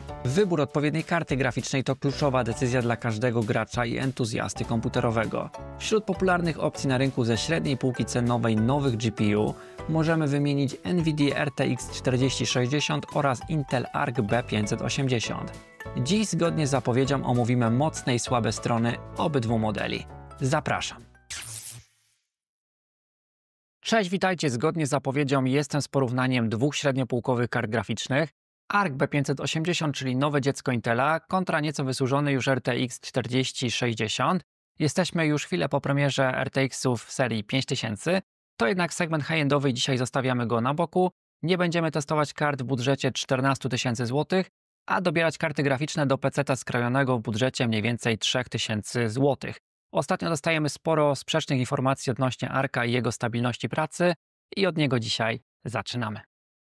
Wybór odpowiedniej karty graficznej to kluczowa decyzja dla każdego gracza i entuzjasty komputerowego. Wśród popularnych opcji na rynku ze średniej półki cenowej nowych GPU możemy wymienić NVIDIA RTX 4060 oraz Intel Arc B580. Dziś zgodnie z zapowiedzią omówimy mocne i słabe strony obydwu modeli. Zapraszam. Cześć, witajcie. Zgodnie z zapowiedzią jestem z porównaniem dwóch średniopółkowych kart graficznych. Arc B580, czyli nowe dziecko Intela, kontra nieco wysłużony już RTX 4060. Jesteśmy już chwilę po premierze RTX-ów w serii 5000. To jednak segment high-endowy i dzisiaj zostawiamy go na boku. Nie będziemy testować kart w budżecie 14 000 zł, a dobierać karty graficzne do PC-ta skrojonego w budżecie mniej więcej 3000 zł. Ostatnio dostajemy sporo sprzecznych informacji odnośnie Arca i jego stabilności pracy i od niego dzisiaj zaczynamy.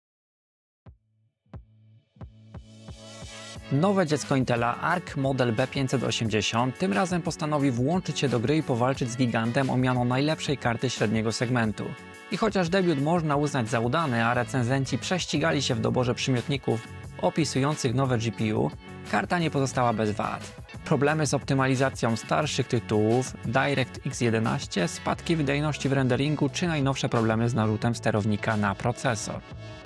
Nowe dziecko Intela Arc model B580 tym razem postanowi włączyć się do gry i powalczyć z gigantem o miano najlepszej karty średniego segmentu. I chociaż debiut można uznać za udany, a recenzenci prześcigali się w doborze przymiotników opisujących nowe GPU, karta nie pozostała bez wad. Problemy z optymalizacją starszych tytułów, DirectX 11, spadki wydajności w renderingu czy najnowsze problemy z narzutem sterownika na procesor.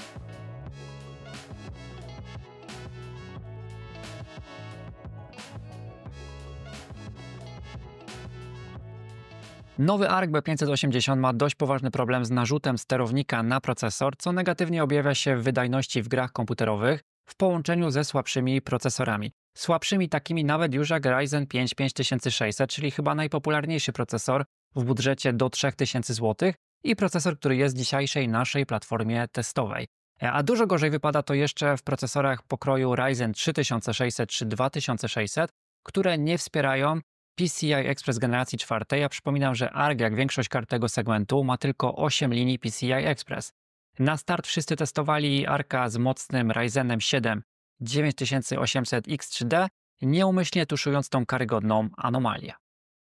Nowy Arc B580 ma dość poważny problem z narzutem sterownika na procesor, co negatywnie objawia się w wydajności w grach komputerowych w połączeniu ze słabszymi procesorami. Słabszymi takimi nawet już jak Ryzen 5 5600, czyli chyba najpopularniejszy procesor w budżecie do 3000 zł i procesor, który jest w dzisiejszej naszej platformie testowej. A dużo gorzej wypada to jeszcze w procesorach pokroju Ryzen 3600 czy 2600, które nie wspierają PCI Express generacji 4. Ja przypominam, że Arc, jak większość kart tego segmentu, ma tylko 8 linii PCI Express. Na start wszyscy testowali Arca z mocnym Ryzenem 7 9800X3D, nieumyślnie tuszując tą karygodną anomalię.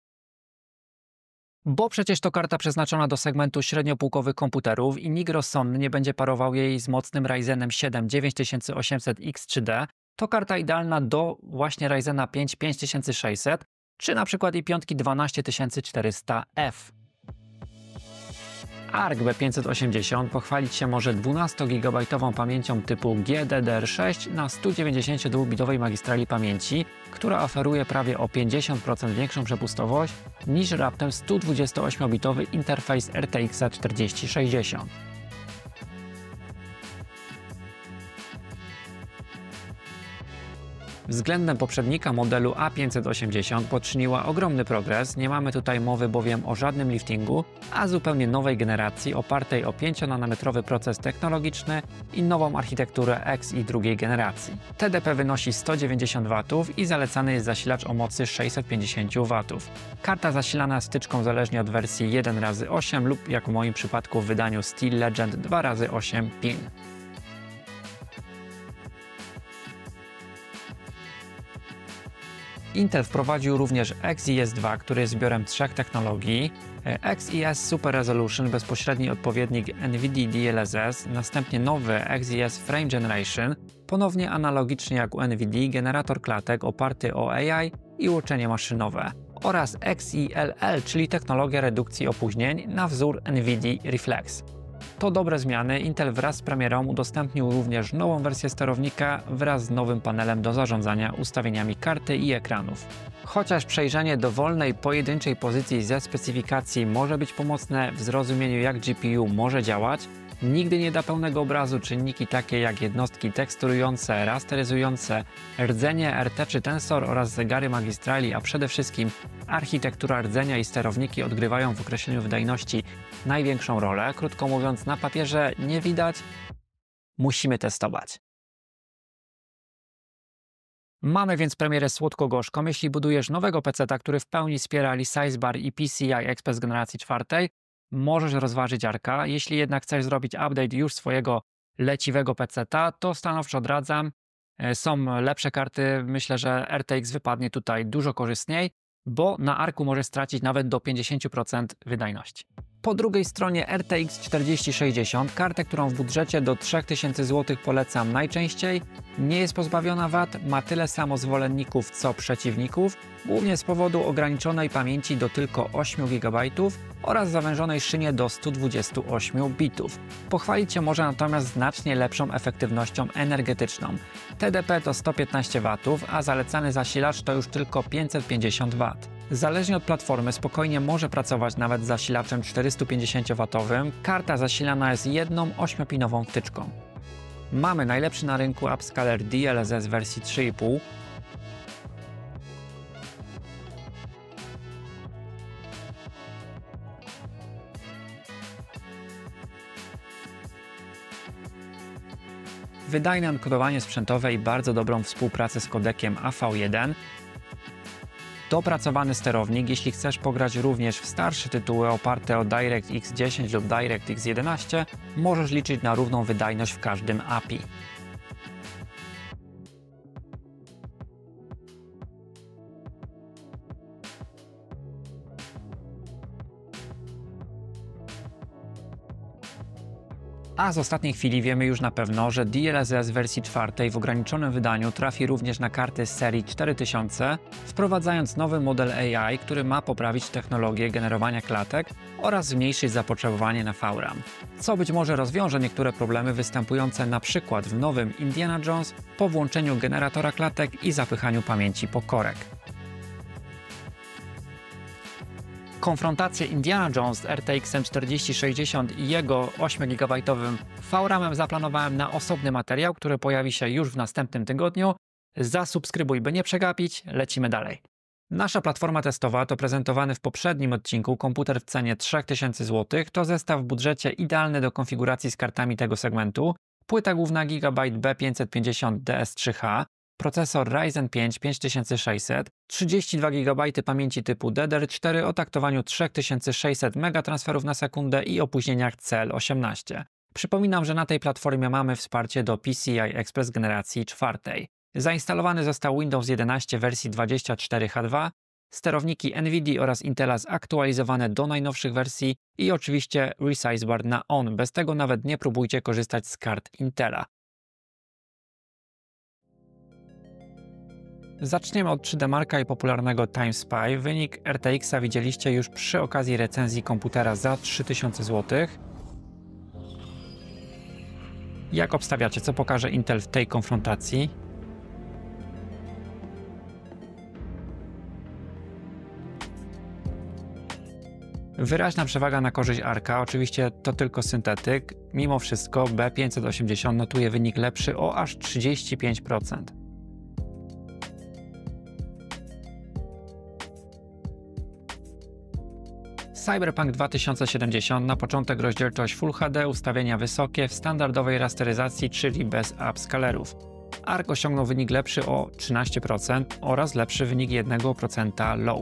Bo przecież to karta przeznaczona do segmentu średniopółkowych komputerów i nikt rozsądny nie będzie parował jej z mocnym Ryzenem 7 9800X3D. To karta idealna do właśnie Ryzena 5 5600, czy na przykład i piątki 12400F. Arc B580 pochwalić się może 12 GB pamięcią typu GDDR6 na 192-bitowej magistrali pamięci, która oferuje prawie o 50% większą przepustowość niż raptem 128-bitowy interfejs RTX 4060. Względem poprzednika modelu A580 poczyniła ogromny progres, nie mamy tutaj mowy bowiem o żadnym liftingu, a zupełnie nowej generacji opartej o 5-nanometrowy proces technologiczny i nową architekturę Xi drugiej generacji. TDP wynosi 190 W i zalecany jest zasilacz o mocy 650 W. Karta zasilana wtyczką zależnie od wersji 1x8 lub jak w moim przypadku w wydaniu Steel Legend 2x8 pin. Intel wprowadził również XeS-2, który jest zbiorem trzech technologii. XeS Super Resolution, bezpośredni odpowiednik NVIDIA DLSS, następnie nowy XeS Frame Generation, ponownie analogicznie jak u NVIDIA generator klatek oparty o AI i uczenie maszynowe, oraz XeLL, czyli technologia redukcji opóźnień na wzór NVIDIA Reflex. To dobre zmiany. Intel wraz z premierą udostępnił również nową wersję sterownika wraz z nowym panelem do zarządzania ustawieniami karty i ekranów. Chociaż przejrzenie dowolnej pojedynczej pozycji ze specyfikacji może być pomocne w zrozumieniu, jak GPU może działać, nigdy nie da pełnego obrazu. Czynniki takie jak jednostki teksturujące, rasteryzujące, rdzenie RT czy tensor oraz zegary magistrali, a przede wszystkim architektura rdzenia i sterowniki odgrywają w określeniu wydajności największą rolę. Krótko mówiąc, na papierze nie widać, musimy testować. Mamy więc premierę słodko-gorzką. Jeśli budujesz nowego PC-ta, który w pełni wspiera Resize Bar i PCI Express generacji 4, możesz rozważyć Arca. Jeśli jednak chcesz zrobić update już swojego leciwego PC-ta, to stanowczo odradzam. Są lepsze karty. Myślę, że RTX wypadnie tutaj dużo korzystniej, bo na Arcu możesz stracić nawet do 50% wydajności. Po drugiej stronie RTX 4060, kartę, którą w budżecie do 3000 zł polecam najczęściej, nie jest pozbawiona wad, ma tyle samo zwolenników co przeciwników, głównie z powodu ograniczonej pamięci do tylko 8 GB oraz zawężonej szynie do 128 bitów. Pochwalić się może natomiast znacznie lepszą efektywnością energetyczną. TDP to 115 W, a zalecany zasilacz to już tylko 550 W. Zależnie od platformy spokojnie może pracować nawet z zasilaczem 450W. Karta zasilana jest jedną 8-pinową wtyczką. Mamy najlepszy na rynku upscaler DLSS wersji 3,5. Wydajne enkodowanie sprzętowe i bardzo dobrą współpracę z kodekiem AV1. Dopracowany sterownik, jeśli chcesz pograć również w starsze tytuły oparte o DirectX 10 lub DirectX 11, możesz liczyć na równą wydajność w każdym API. A z ostatniej chwili wiemy już na pewno, że DLSS wersji 4 w ograniczonym wydaniu trafi również na karty z serii 4000, wprowadzając nowy model AI, który ma poprawić technologię generowania klatek oraz zmniejszyć zapotrzebowanie na VRAM, co być może rozwiąże niektóre problemy występujące np. w nowym Indiana Jones po włączeniu generatora klatek i zapychaniu pamięci po korek. Konfrontację Indiana Jones z RTX 4060 i jego 8 GB VRAM-em zaplanowałem na osobny materiał, który pojawi się już w następnym tygodniu. Zasubskrybuj, by nie przegapić, lecimy dalej. Nasza platforma testowa to prezentowany w poprzednim odcinku komputer w cenie 3000 zł. To zestaw w budżecie idealny do konfiguracji z kartami tego segmentu. Płyta główna Gigabyte B550 DS3H, procesor Ryzen 5 5600, 32 GB pamięci typu DDR4 o taktowaniu 3600 megatransferów na sekundę i opóźnieniach CL18. Przypominam, że na tej platformie mamy wsparcie do PCI Express generacji 4. Zainstalowany został Windows 11 wersji 24H2, sterowniki NVIDIA oraz Intela zaktualizowane do najnowszych wersji i oczywiście Resize Bar na ON. Bez tego nawet nie próbujcie korzystać z kart Intela. Zaczniemy od 3D Marka i popularnego TimeSpy. Wynik RTX-a widzieliście już przy okazji recenzji komputera za 3000 zł. Jak obstawiacie, co pokaże Intel w tej konfrontacji? Wyraźna przewaga na korzyść Arka, oczywiście to tylko syntetyk. Mimo wszystko B580 notuje wynik lepszy o aż 35%. Cyberpunk 2070 na początek rozdzielczość Full HD, ustawienia wysokie w standardowej rasteryzacji, czyli bez upscalerów. Ark osiągnął wynik lepszy o 13% oraz lepszy wynik 1% low.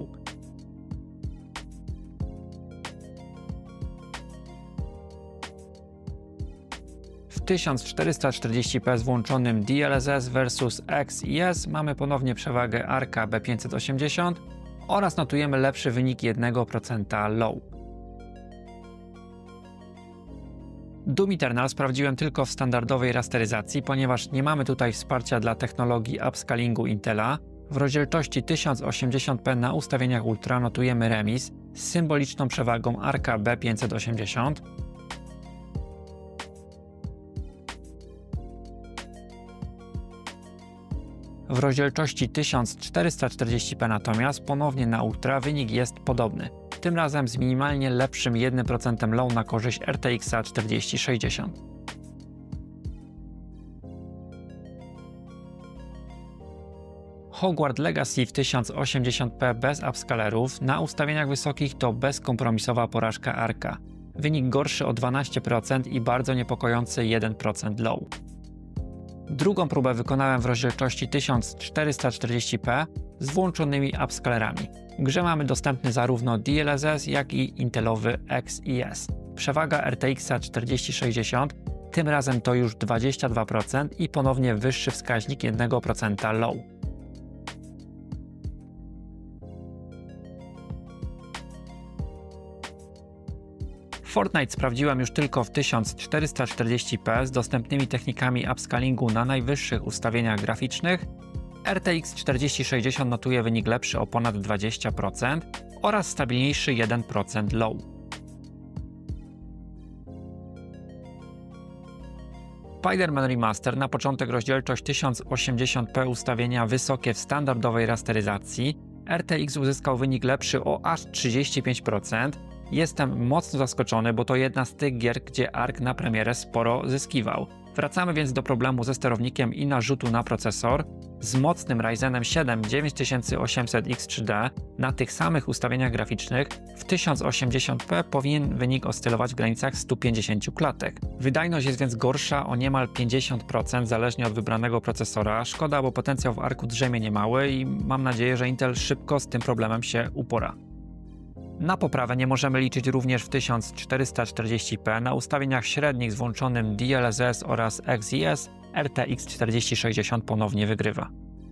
W 1440p z włączonym DLSS versus XeS mamy ponownie przewagę Arka B580 oraz notujemy lepszy wynik 1% low. Doom Eternal sprawdziłem tylko w standardowej rasteryzacji, ponieważ nie mamy tutaj wsparcia dla technologii upscalingu Intela. W rozdzielczości 1080p na ustawieniach Ultra notujemy remis z symboliczną przewagą Arka B580. W rozdzielczości 1440p natomiast ponownie na Ultra wynik jest podobny, tym razem z minimalnie lepszym 1% low na korzyść RTX 4060. Hogwarts Legacy w 1080p bez upscalerów, na ustawieniach wysokich to bezkompromisowa porażka Arka. Wynik gorszy o 12% i bardzo niepokojący 1% low. Drugą próbę wykonałem w rozdzielczości 1440p z włączonymi upscalerami. W grze mamy dostępny zarówno DLSS, jak i intelowy XeS. Przewaga RTX 4060, tym razem to już 22% i ponownie wyższy wskaźnik 1% low. Fortnite sprawdziłem już tylko w 1440p z dostępnymi technikami upscalingu na najwyższych ustawieniach graficznych. RTX 4060 notuje wynik lepszy o ponad 20% oraz stabilniejszy 1% low. Spider-Man Remaster na początek rozdzielczość 1080p, ustawienia wysokie w standardowej rasteryzacji. RTX uzyskał wynik lepszy o aż 35%. Jestem mocno zaskoczony, bo to jedna z tych gier, gdzie ARK na premierę sporo zyskiwał. Wracamy więc do problemu ze sterownikiem i narzutu na procesor. Z mocnym Ryzenem 7 9800X3D na tych samych ustawieniach graficznych w 1080p powinien wynik oscylować w granicach 150 klatek. Wydajność jest więc gorsza o niemal 50% zależnie od wybranego procesora. Szkoda, bo potencjał w ARKu drzemie niemały i mam nadzieję, że Intel szybko z tym problemem się upora. Na poprawę nie możemy liczyć również w 1440p na ustawieniach średnich z włączonym DLSS oraz XeS. RTX 4060 ponownie wygrywa.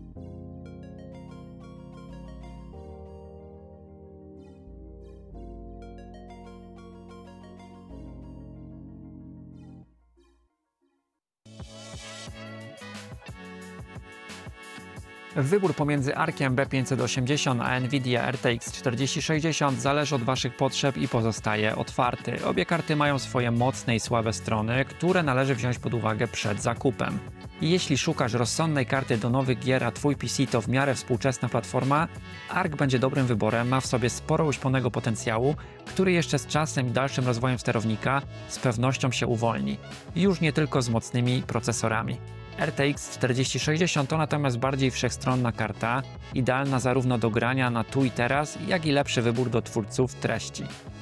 Wybór pomiędzy ARKiem B580 a Nvidia RTX 4060 zależy od Waszych potrzeb i pozostaje otwarty. Obie karty mają swoje mocne i słabe strony, które należy wziąć pod uwagę przed zakupem. I jeśli szukasz rozsądnej karty do nowych gier, a Twój PC to w miarę współczesna platforma, ARK będzie dobrym wyborem, ma w sobie sporo uśpionego potencjału, który jeszcze z czasem i dalszym rozwojem sterownika z pewnością się uwolni. Już nie tylko z mocnymi procesorami. RTX 4060 to natomiast bardziej wszechstronna karta, idealna zarówno do grania na tu i teraz, jak i lepszy wybór do twórców treści.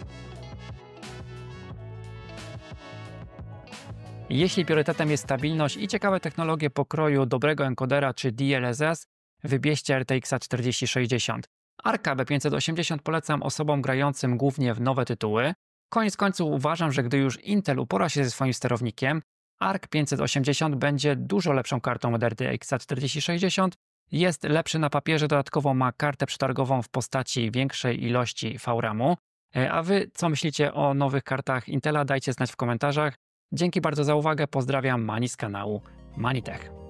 Jeśli priorytetem jest stabilność i ciekawe technologie pokroju dobrego enkodera czy DLSS, wybierzcie RTX 4060. ARK B580 polecam osobom grającym głównie w nowe tytuły. Koniec końców uważam, że gdy już Intel upora się ze swoim sterownikiem, ARK 580 będzie dużo lepszą kartą od RTX 4060, jest lepszy na papierze, dodatkowo ma kartę przetargową w postaci większej ilości VRAM-u. A Wy co myślicie o nowych kartach Intela? Dajcie znać w komentarzach. Dzięki bardzo za uwagę, pozdrawiam, Mani z kanału Manitech.